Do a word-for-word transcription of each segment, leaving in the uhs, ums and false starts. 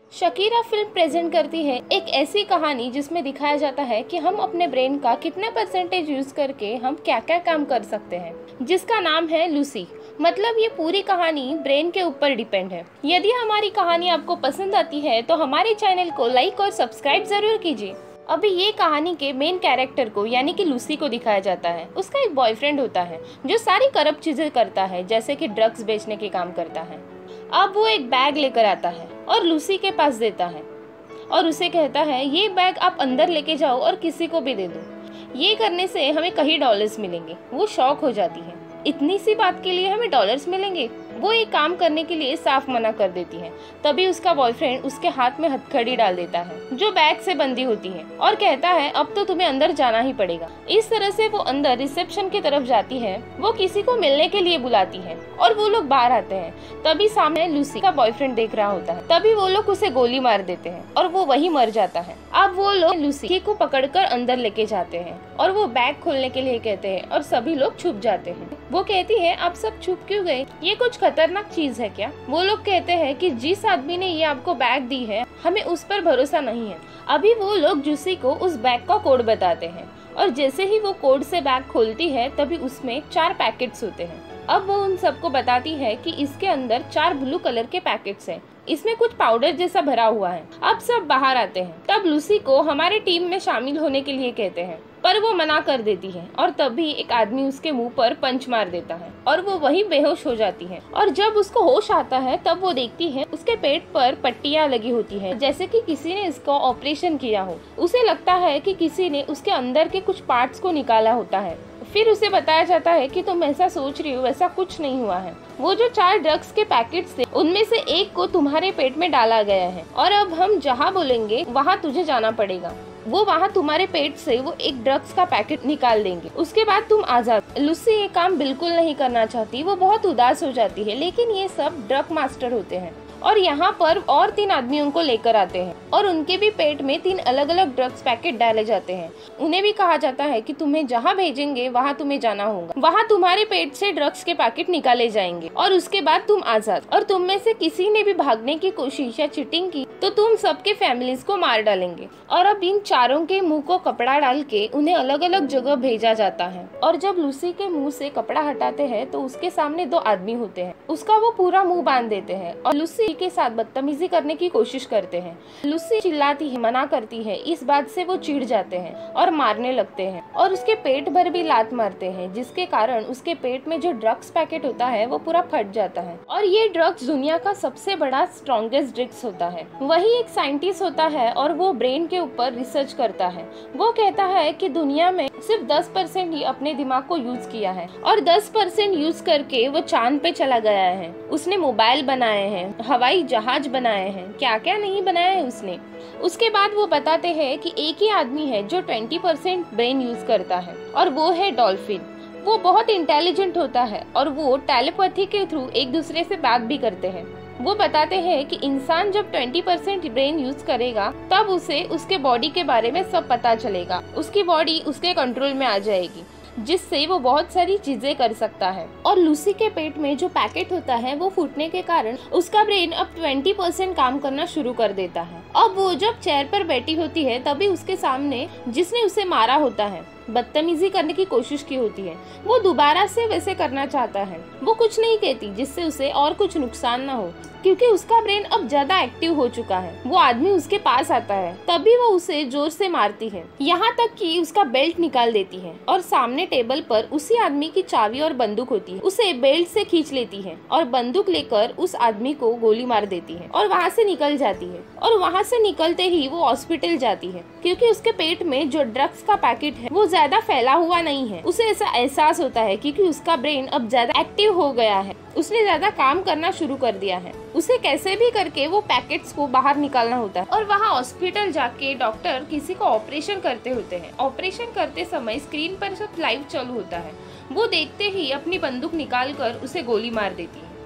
Shakira film present करती है एक ऐसी कहानी जिसमें दिखाया जाता है कि हम अपने ब्रेन का कितने परसेंटेज यूज करके हम क्या क्या काम कर सकते हैं, जिसका नाम है लूसी। मतलब ये पूरी कहानी ब्रेन के ऊपर डिपेंड है। यदि हमारी कहानी आपको पसंद आती है तो हमारे चैनल को लाइक और सब्सक्राइब जरूर कीजिए। अभी ये कहानी के मेन कैरेक्टर को यानी कि लूसी को दिखाया जाता है। उसका एक बॉयफ्रेंड होता है जो सारी करप्ट चीजें करता है, जैसे कि ड्रग्स बेचने के काम करता है। अब वो एक बैग लेकर आता है और लूसी के पास देता है और उसे कहता है ये बैग आप अंदर लेके जाओ और किसी को भी दे दो, ये करने से हमें कई डॉलर्स मिलेंगे। वो शॉक हो जाती है, इतनी सी बात के लिए हमें डॉलर्स मिलेंगे। वो एक काम करने के लिए साफ मना कर देती है। तभी उसका बॉयफ्रेंड उसके हाथ में हथकड़ी डाल देता है जो बैग से बंधी होती है और कहता है अब तो तुम्हें अंदर जाना ही पड़ेगा। इस तरह से वो अंदर रिसेप्शन की तरफ जाती है। वो किसी को मिलने के लिए बुलाती है और वो लोग बाहर आते हैं। तभी सामने लूसी का बॉयफ्रेंड देख रहा होता है। तभी वो लोग उसे गोली मार देते हैं और वो वही मर जाता है। अब वो लोग लूसी को पकड़कर अंदर लेके जाते हैं और वो बैग खोलने के लिए कहते हैं और सभी लोग छुप जाते हैं। वो कहती है आप सब छुप क्यों गए, ये कुछ खतरनाक चीज है क्या? वो लोग कहते हैं कि जिस आदमी ने ये आपको बैग दी है हमें उस पर भरोसा नहीं है। अभी वो लोग लूसी को उस बैग का कोड बताते हैं और जैसे ही वो कोड से बैग खोलती है तभी उसमें चार पैकेट्स होते हैं। अब वो उन सबको बताती है कि इसके अंदर चार ब्लू कलर के पैकेट्स हैं, इसमें कुछ पाउडर जैसा भरा हुआ है। अब सब बाहर आते हैं। तब लूसी को हमारे टीम में शामिल होने के लिए कहते हैं पर वो मना कर देती है और तभी एक आदमी उसके मुंह पर पंच मार देता है और वो वहीं बेहोश हो जाती है। और जब उसको होश आता है तब वो देखती है उसके पेट पर पट्टियां लगी होती है, जैसे कि किसी ने इसका ऑपरेशन किया हो। उसे लगता है कि किसी ने उसके अंदर के कुछ पार्ट्स को निकाला होता है। फिर उसे बताया जाता है कि तुम ऐसा सोच रही हो, वैसा कुछ नहीं हुआ है। वो जो चार ड्रग्स के पैकेट्स थे उनमें से एक को तुम्हारे पेट में डाला गया है और अब हम जहाँ बोलेंगे वहाँ तुझे जाना पड़ेगा। वो वहाँ तुम्हारे पेट से वो एक ड्रग्स का पैकेट निकाल देंगे, उसके बाद तुम आजाद। लूसी ये काम बिल्कुल नहीं करना चाहती, वो बहुत उदास हो जाती है। लेकिन ये सब ड्रग मास्टर होते हैं और यहाँ पर और तीन आदमियों को लेकर आते हैं और उनके भी पेट में तीन अलग अलग ड्रग्स पैकेट डाले जाते हैं। उन्हें भी कहा जाता है कि तुम्हें जहाँ भेजेंगे वहाँ तुम्हें जाना होगा, वहाँ तुम्हारे पेट से ड्रग्स के पैकेट निकाले जाएंगे और उसके बाद तुम आजाद। और तुम में से किसी ने भी भागने की कोशिश या चीटिंग की तो तुम सबके फैमिलीज को मार डालेंगे। और अब इन चारों के मुंह को कपड़ा डाल के उन्हें अलग अलग जगह भेजा जाता है। और जब लूसी के मुंह से कपड़ा हटाते हैं तो उसके सामने दो आदमी होते हैं, उसका वो पूरा मुंह बांध देते हैं और लूसी के साथ बदतमीजी करने की कोशिश करते हैं। लूसी चिल्लाती है, मना करती है। इस बात से वो चिढ़ जाते हैं और मारने लगते हैं और उसके पेट भर भी लात मारते हैं, जिसके कारण उसके पेट में जो ड्रग्स पैकेट होता है वो पूरा फट जाता है। और ये ड्रग्स दुनिया का सबसे बड़ा स्ट्रॉन्गेस्ट ड्रग्स होता है। वही एक साइंटिस्ट होता है और वो ब्रेन के ऊपर रिसर्च करता है। वो कहता है कि दुनिया में सिर्फ दस परसेंट ही अपने दिमाग को यूज किया है और दस परसेंट यूज करके वो चांद पे चला गया है। उसने मोबाइल बनाए हैं, हवाई जहाज बनाए हैं, क्या क्या नहीं बनाया है उसने। उसके बाद वो बताते हैं कि एक ही आदमी है जो बीस परसेंट ब्रेन यूज करता है और वो है डॉल्फिन। वो बहुत इंटेलिजेंट होता है और वो टेलीपैथी के थ्रू एक दूसरे से बात भी करते हैं। वो बताते हैं कि इंसान जब बीस परसेंट ब्रेन यूज करेगा तब उसे उसके बॉडी के बारे में सब पता चलेगा, उसकी बॉडी उसके कंट्रोल में आ जाएगी, जिससे वो बहुत सारी चीजें कर सकता है। और लूसी के पेट में जो पैकेट होता है वो फूटने के कारण उसका ब्रेन अब बीस परसेंट काम करना शुरू कर देता है। अब वो जब चेयर पर बैठी होती है तभी उसके सामने जिसने उसे मारा होता है, बदतमीजी करने की कोशिश की होती है, वो दोबारा से वैसे करना चाहता है। वो कुछ नहीं कहती जिससे उसे और कुछ नुकसान ना हो, क्योंकि उसका ब्रेन अब ज्यादा एक्टिव हो चुका है। वो आदमी उसके पास आता है तभी वो उसे जोर से मारती है, यहाँ तक कि उसका बेल्ट निकाल देती है और सामने टेबल पर उसी आदमी की चाबी और बंदूक होती है। उसे बेल्ट से खींच लेती है और बंदूक लेकर उस आदमी को गोली मार देती है और वहाँ से निकल जाती है। और वहाँ से निकलते ही वो हॉस्पिटल जाती है, क्योंकि उसके पेट में जो ड्रग्स का पैकेट है वो ज्यादा फैला हुआ नहीं है। उसे ऐसा एहसास होता है क्योंकि उसका ब्रेन अब ज्यादा एक्टिव हो गया है, उसने ज्यादा काम करना शुरू कर दिया है। उसे कैसे भी करके वो पैकेट्स को बाहर निकालना होता है। और वहाँ हॉस्पिटल जाके डॉक्टर किसी को ऑपरेशन करते होते हैं। ऑपरेशन करते समय स्क्रीन पर सब लाइव चालू होता है। वो देखते ही अपनी बंदूक निकाल कर उसे गोली मार देती है।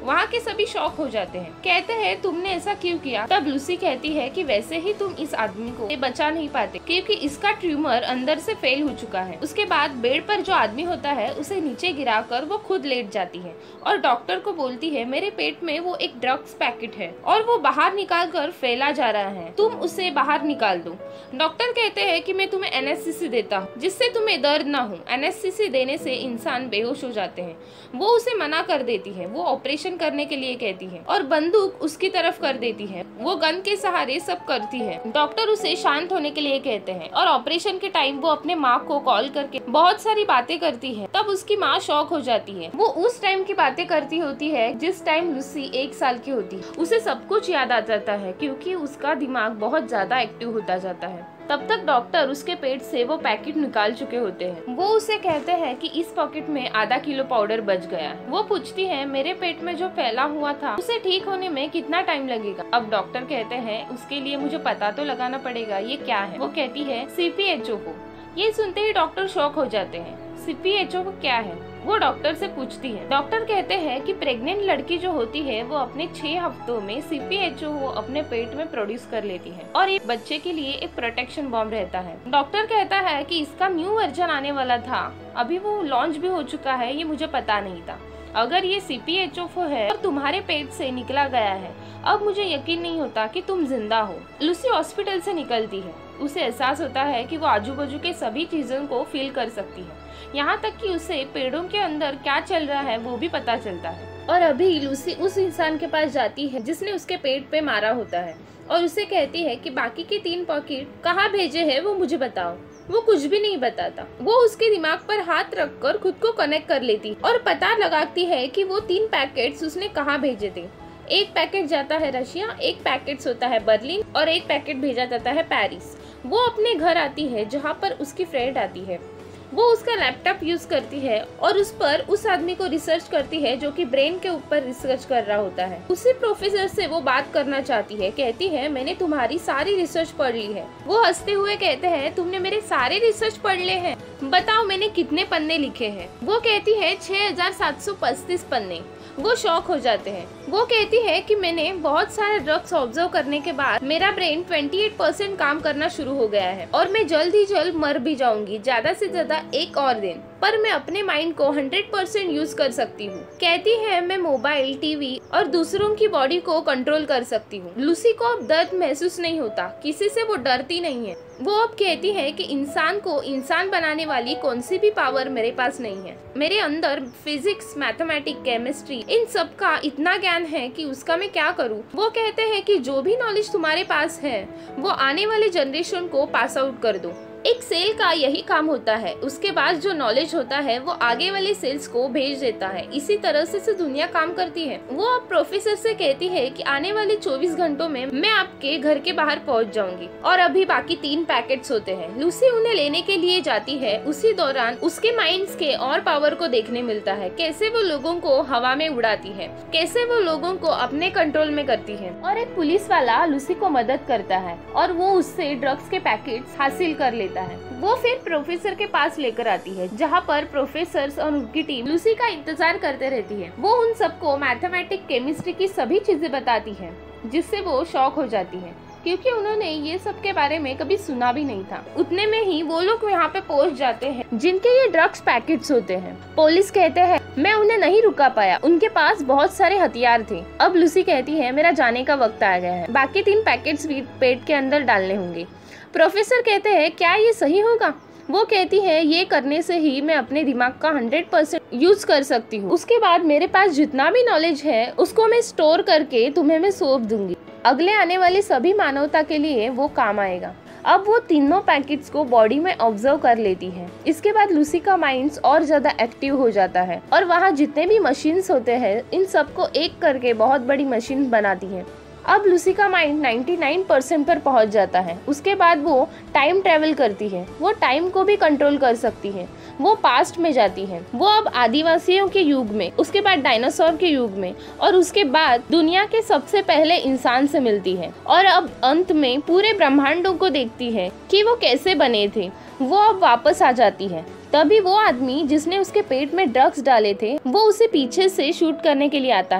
वहाँ के सभी शॉक हो जाते हैं, कहते हैं तुमने ऐसा क्यों किया। तब लूसी कहती है कि वैसे ही तुम इस आदमी को बचा नहीं पाते क्योंकि इसका ट्यूमर अंदर से फेल हो चुका है। उसके बाद बेड पर जो आदमी होता है उसे नीचे गिराकर वो खुद लेट जाती है और डॉक्टर को बोलती है मेरे पेट में वो एक ड्रग्स पैकेट है और वो बाहर निकाल कर फैला जा रहा है, तुम उसे बाहर निकाल दो। डॉक्टर कहते हैं कि मैं तुम्हें एनेस्थीसी देता हूँ जिससे तुम्हें दर्द ना हो। एनेस्थीसी देने से इंसान बेहोश हो जाते हैं। वो उसे मना कर देती है, वो ऑपरेशन करने के लिए कहती है और बंदूक उसकी तरफ कर देती है। वो गन के सहारे सब करती है। डॉक्टर उसे शांत होने के लिए कहते हैं और ऑपरेशन के टाइम वो अपने माँ को कॉल करके बहुत सारी बातें करती है। तब उसकी माँ शॉक हो जाती है। वो उस टाइम की बातें करती होती है जिस टाइम लूसी एक साल की होती है। उसे सब कुछ याद आ जाता है क्योंकि उसका दिमाग बहुत ज्यादा एक्टिव होता जाता है। तब तक डॉक्टर उसके पेट से वो पैकेट निकाल चुके होते हैं। वो उसे कहते हैं कि इस पॉकेट में आधा किलो पाउडर बच गया है। वो पूछती है मेरे पेट में जो फैला हुआ था उसे ठीक होने में कितना टाइम लगेगा। अब डॉक्टर कहते हैं उसके लिए मुझे पता तो लगाना पड़ेगा ये क्या है। वो कहती है सी पी एच ओ को। ये सुनते ही डॉक्टर शॉक हो जाते हैं। सी पी एच ओ क्या है वो डॉक्टर से पूछती है। डॉक्टर कहते हैं कि प्रेग्नेंट लड़की जो होती है वो अपने छह हफ्तों में सी पी एच ओ वो अपने पेट में प्रोड्यूस कर लेती है और एक बच्चे के लिए एक प्रोटेक्शन बॉम्ब रहता है। डॉक्टर कहता है कि इसका न्यू वर्जन आने वाला था, अभी वो लॉन्च भी हो चुका है, ये मुझे पता नहीं था। अगर ये सी पी एच ओ है और तुम्हारे पेट से निकला गया है, अब मुझे यकीन नहीं होता कि तुम जिंदा हो। लूसी हॉस्पिटल से निकलती है। उसे एहसास होता है कि वो आजू बाजू के सभी चीजों को फील कर सकती है, यहाँ तक कि उसे पेड़ों के अंदर क्या चल रहा है वो भी पता चलता है। और अभी लूसी उस इंसान के पास जाती है जिसने उसके पेट पे मारा होता है और उसे कहती है कि बाकी के तीन पॉकेट कहाँ भेजे हैं वो मुझे बताओ। वो कुछ भी नहीं बताता। वो उसके दिमाग पर हाथ रखकर खुद को कनेक्ट कर लेती और पता लगाती है कि वो तीन पैकेट्स उसने कहाँ भेजे थे। एक पैकेट जाता है रशिया, एक पैकेट होता है बर्लिन और एक पैकेट भेजा जाता है पेरिस। वो अपने घर आती है जहाँ पर उसकी फ्रेंड आती है। वो उसका लैपटॉप यूज करती है और उस पर उस आदमी को रिसर्च करती है जो कि ब्रेन के ऊपर रिसर्च कर रहा होता है। उसी प्रोफेसर से वो बात करना चाहती है। कहती है मैंने तुम्हारी सारी रिसर्च पढ़ ली है। वो हंसते हुए कहते हैं तुमने मेरे सारे रिसर्च पढ़ ले हैं, बताओ मैंने कितने पन्ने लिखे हैं। वो कहती है छह हजार सात सौ पच्चीस पन्ने। वो शॉक हो जाते हैं। वो कहती है कि मैंने बहुत सारे ड्रग्स ऑब्जर्व करने के बाद मेरा ब्रेन अट्ठाईस परसेंट काम करना शुरू हो गया है और मैं जल्द ही जल्द मर भी जाऊंगी, ज्यादा से ज्यादा एक और दिन, पर मैं अपने माइंड को सौ परसेंट यूज कर सकती हूँ। कहती है मैं मोबाइल, टीवी और दूसरों की बॉडी को कंट्रोल कर सकती हूँ। लूसी को अब दर्द महसूस नहीं होता, किसी से वो डरती नहीं है। वो अब कहती है कि इंसान को इंसान बनाने वाली कौन सी भी पावर मेरे पास नहीं है। मेरे अंदर फिजिक्स, मैथमेटिक्स, केमिस्ट्री इन सब का इतना ज्ञान है कि उसका मैं क्या करूँ। वो कहते हैं कि जो भी नॉलेज तुम्हारे पास है वो आने वाले जनरेशन को पास आउट कर दो। एक सेल का यही काम होता है, उसके बाद जो नॉलेज होता है वो आगे वाले सेल्स को भेज देता है। इसी तरह से, से दुनिया काम करती है। वो अब प्रोफेसर से कहती है कि आने वाले चौबीस घंटों में मैं आपके घर के बाहर पहुंच जाऊंगी और अभी बाकी तीन पैकेट्स होते हैं। लूसी उन्हें लेने के लिए जाती है। उसी दौरान उसके माइंड्स के और पावर को देखने मिलता है, कैसे वो लोगों को हवा में उड़ाती है, कैसे वो लोगों को अपने कंट्रोल में करती है। और एक पुलिस वाला लूसी को मदद करता है और वो उससे ड्रग्स के पैकेट्स हासिल कर लेता है। वो फिर प्रोफेसर के पास लेकर आती है जहाँ पर प्रोफेसर और उनकी टीम लूसी का इंतजार करते रहती है। वो उन सबको मैथमेटिक्स, केमिस्ट्री की सभी चीजें बताती है जिससे वो शॉक हो जाती है क्योंकि उन्होंने ये सब के बारे में कभी सुना भी नहीं था। उतने में ही वो लोग यहाँ पे पहुँच जाते हैं जिनके ये ड्रग्स पैकेट्स होते हैं। पुलिस कहते हैं मैं उन्हें नहीं रुका पाया, उनके पास बहुत सारे हथियार थे। अब लूसी कहती है मेरा जाने का वक्त आ गया है, बाकी तीन पैकेट्स भी पेट के अंदर डालने होंगे। प्रोफेसर कहते हैं क्या ये सही होगा। वो कहती है ये करने से ही मैं अपने दिमाग का हंड्रेड परसेंट यूज कर सकती हूँ। उसके बाद मेरे पास जितना भी नॉलेज है उसको मैं स्टोर करके तुम्हें मैं सौंप दूंगी। अगले आने वाली सभी मानवता के लिए वो काम आएगा। अब वो तीनों पैकेट्स को बॉडी में ऑब्जर्व कर लेती है। इसके बाद लूसी का माइंड और ज्यादा एक्टिव हो जाता है और वहाँ जितने भी मशीन्स होते हैं इन सबको एक करके बहुत बड़ी मशीन बनाती है। अब लूसी का माइंड निन्यानवे परसेंट पर पहुंच जाता है। उसके बाद वो टाइम ट्रेवल करती है। वो टाइम को भी कंट्रोल कर सकती है। वो पास्ट में जाती है। वो अब आदिवासियों के युग में, उसके बाद डायनासोर के युग में और उसके बाद दुनिया के सबसे पहले इंसान से मिलती है और अब अंत में पूरे ब्रह्मांडों को देखती है कि वो कैसे बने थे। वो अब वापस आ जाती है। तभी वो आदमी जिसने उसके पेट में ड्रग्स डाले थे वो उसे पीछे से शूट करने के लिए आता है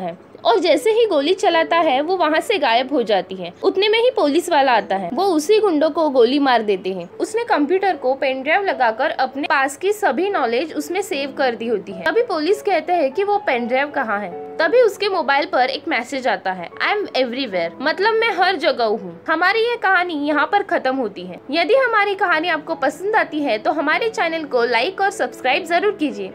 और जैसे ही गोली चलाता है वो वहाँ से गायब हो जाती है। उतने में ही पुलिस वाला आता है, वो उसी गुंडों को गोली मार देते हैं। उसने कंप्यूटर को पेन ड्राइव लगाकर अपने पास की सभी नॉलेज उसमें सेव कर दी होती है। तभी पुलिस कहते हैं कि वो पेन ड्राइव कहाँ है। तभी उसके मोबाइल पर एक मैसेज आता है, आई एम एवरीवेयर, मतलब मैं हर जगह हूँ। हमारी ये कहानी यहाँ पर खत्म होती है। यदि हमारी कहानी आपको पसंद आती है तो हमारे चैनल को लाइक और सब्सक्राइब जरूर कीजिए।